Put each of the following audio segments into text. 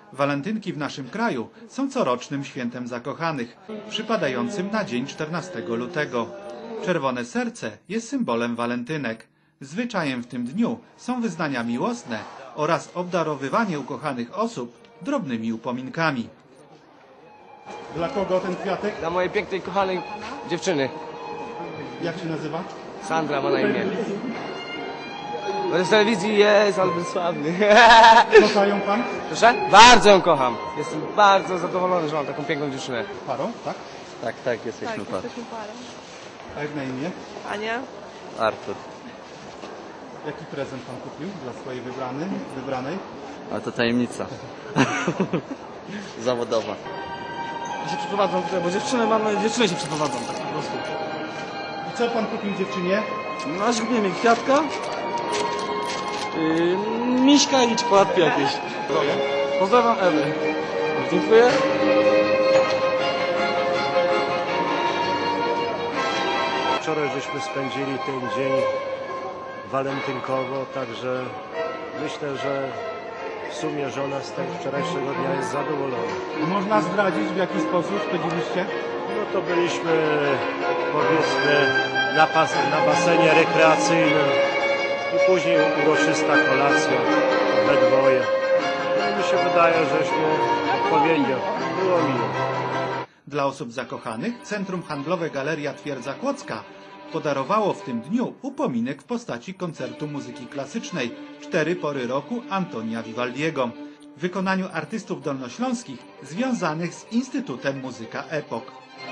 Walentynki w naszym kraju są corocznym świętem zakochanych, przypadającym na dzień 14 lutego. Czerwone serce jest symbolem walentynek. Zwyczajem w tym dniu są wyznania miłosne oraz obdarowywanie ukochanych osób drobnymi upominkami. Dla kogo ten kwiatek? Dla mojej pięknej, kochanej dziewczyny. Jak się nazywa? Sandra ma na imię. Bo z telewizji jest, ale jest sławny. Kocha ją pan? Proszę? Bardzo ją kocham. Jestem bardzo zadowolony, że mam taką piękną dziewczynę. Parą, tak? Tak, jesteśmy parą. A jak na imię? Ania? Artur. Jaki prezent pan kupił dla swojej wybranej? Ale to tajemnica. Zawodowa. Ja się przeprowadzam tutaj, bo dziewczyny się przeprowadzą, tak po prostu. I co pan kupił dziewczynie? No aż kupiłem jej kwiatka, miśka i czekoladki jakieś. Pozdrawiam Ewę. Dziękuję. Wczoraj żeśmy spędzili ten dzień walentynkowo, także myślę, że w sumie żona z tego wczorajszego dnia jest zadowolona. Można zdradzić, w jaki sposób spędziliście? No to byliśmy, powiedzmy, na basenie rekreacyjnym i później uroczysta kolacja we dwoje. No i mi się wydaje, żeśmy odpowiednio, było miło. Dla osób zakochanych Centrum Handlowe Galeria Twierdza Kłodzka podarowało w tym dniu upominek w postaci koncertu muzyki klasycznej 4 pory roku Antonia Vivaldiego w wykonaniu artystów dolnośląskich związanych z Instytutem Muzyka Epok.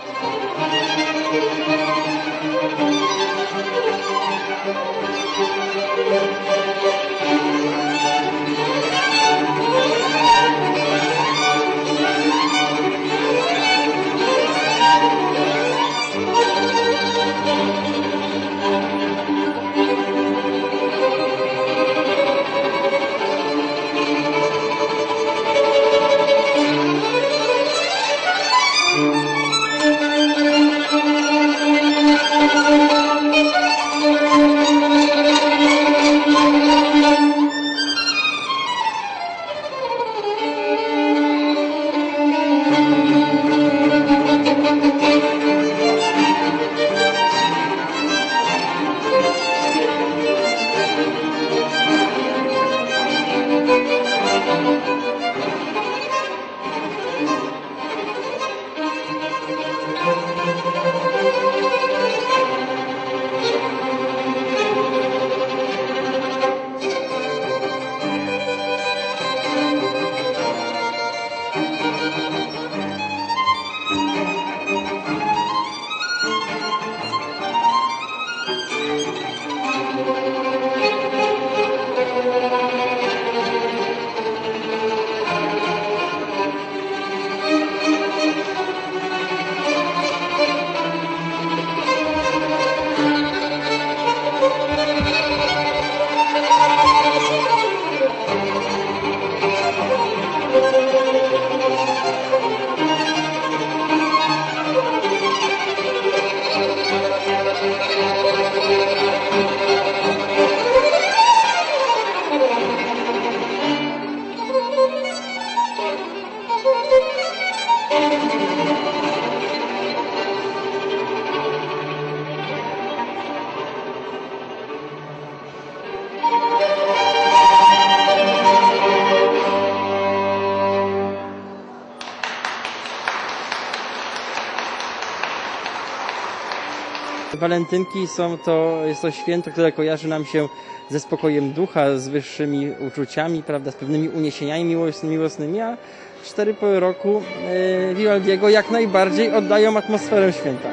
Walentynki jest to święto, które kojarzy nam się ze spokojem ducha, z wyższymi uczuciami, prawda, z pewnymi uniesieniami miłosnymi, a 4 pory roku Vivaldiego jak najbardziej oddają atmosferę święta.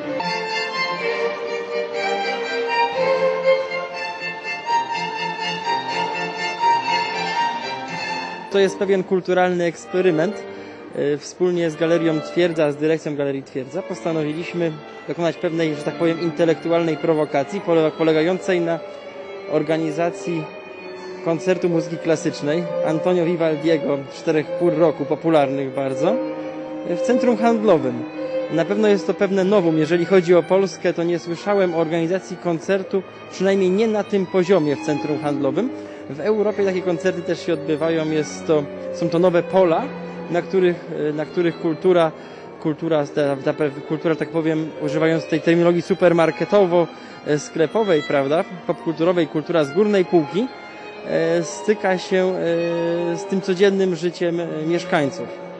To jest pewien kulturalny eksperyment. Wspólnie z Galerią Twierdza, z dyrekcją Galerii Twierdza postanowiliśmy dokonać pewnej, że tak powiem, intelektualnej prowokacji polegającej na organizacji koncertu muzyki klasycznej Antonio Vivaldiego 4 pór roku, popularnych bardzo, w centrum handlowym. Na pewno jest to pewne novum. Jeżeli chodzi o Polskę, to nie słyszałem o organizacji koncertu, przynajmniej nie na tym poziomie w centrum handlowym. W Europie takie koncerty też się odbywają. Są to nowe pola, na których kultura, tak powiem, używając tej terminologii supermarketowo-sklepowej, prawda, popkulturowej, kultura z górnej półki, styka się z tym codziennym życiem mieszkańców.